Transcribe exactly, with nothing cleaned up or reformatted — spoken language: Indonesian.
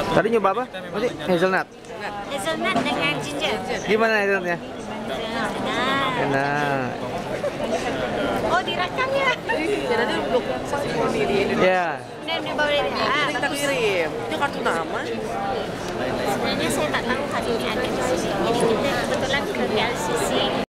Tadi nyoba apa? Masih hazelnut. Hazelnut dengan ginger. Gimana hazelnutnya? Enak. Enak. Oh, direkam ya? Ya nanti untuk saksi di Indonesia. Ya. Udah udah bawa dari ah, Kita bagus. kirim. Itu kartu nama. Sebenarnya saya tak tahu hari ini ada di sini. Jadi kita kebetulan ke G L C C.